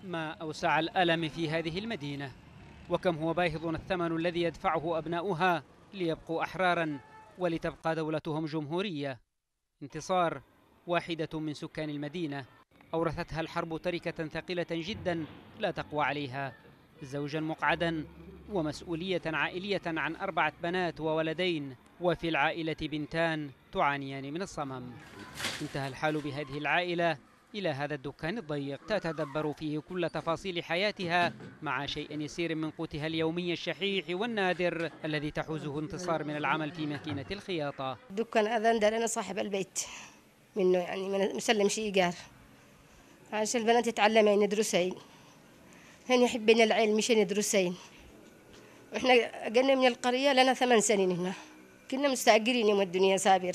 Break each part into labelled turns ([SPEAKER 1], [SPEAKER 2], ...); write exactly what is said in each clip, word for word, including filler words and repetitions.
[SPEAKER 1] ما أوسع الألم في هذه المدينة، وكم هو باهظ الثمن الذي يدفعه أبناؤها ليبقوا أحراراً ولتبقى دولتهم جمهورية. انتصار، واحدة من سكان المدينة، أورثتها الحرب تركة ثقيلة جدا لا تقوى عليها، زوجا مقعدا ومسؤولية عائلية عن أربعة بنات وولدين، وفي العائلة بنتان تعانيان من الصمم. انتهى الحال بهذه العائلة إلى هذا الدكان الضيق تتدبر فيه كل تفاصيل حياتها مع شيء يسير من قوتها اليومي الشحيح والنادر الذي تحوزه انتصار من العمل في ماكينة الخياطة.
[SPEAKER 2] دكان أذان دار أنا صاحب البيت منه، يعني من مسلم شي إيجار عشان البنات يتعلمين يدرسين، هن يحبين العلم مشان يدرسين. وإحنا قلنا من القرية لنا ثمان سنين هنا، كنا مستأجرين يوم الدنيا سابر،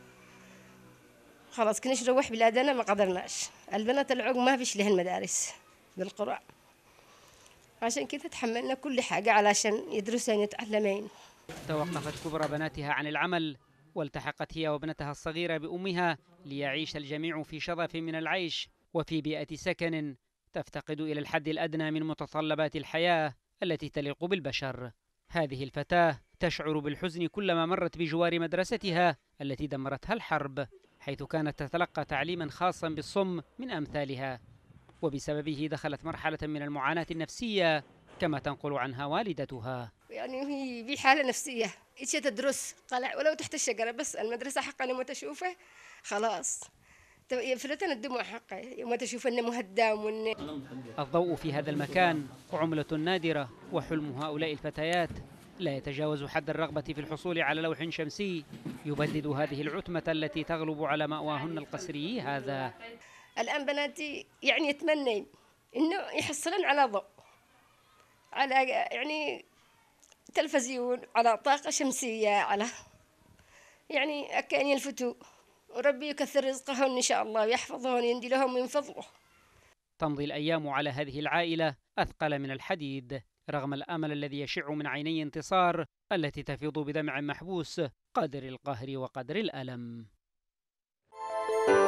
[SPEAKER 2] خلاص كنا نروح بلادنا ما قدرناش. البنات العقم ما فيش لهن مدارس بالقرى، عشان كده تحملنا كل حاجة علشان يدرسين يتعلمين.
[SPEAKER 1] توقفت كبرى بناتها عن العمل والتحقت هي وابنتها الصغيرة بأمها ليعيش الجميع في شظف من العيش وفي بيئة سكن تفتقد إلى الحد الأدنى من متطلبات الحياة التي تليق بالبشر. هذه الفتاة تشعر بالحزن كلما مرت بجوار مدرستها التي دمرتها الحرب، حيث كانت تتلقى تعليما خاصا بالصم من أمثالها، وبسببه دخلت مرحلة من المعاناة النفسية كما تنقل عنها والدتها.
[SPEAKER 2] يعني هي بحالة نفسية، إيش تدرس قلع ولو تحت الشجرة، بس المدرسة حقا لما تشوفه خلاص يفلتنا الدموع حقه يوم تشوف انه مهدم وإنه.
[SPEAKER 1] الضوء في هذا المكان عملة نادرة، وحلم هؤلاء الفتيات لا يتجاوز حد الرغبة في الحصول على لوح شمسي يبدد هذه العتمة التي تغلب على مأواهن القسري هذا.
[SPEAKER 2] الآن بناتي يعني يتمنين إنه يحصلن على ضوء، على يعني تلفزيون، على طاقة شمسية، على يعني أكان يلفتوا، وربي يكثر رزقهن إن شاء الله ويحفظهن يندي لهم من فضله.
[SPEAKER 1] تمضي الأيام على هذه العائلة أثقل من الحديد رغم الأمل الذي يشع من عيني انتصار التي تفيض بدمع محبوس قدر القهر وقدر الألم.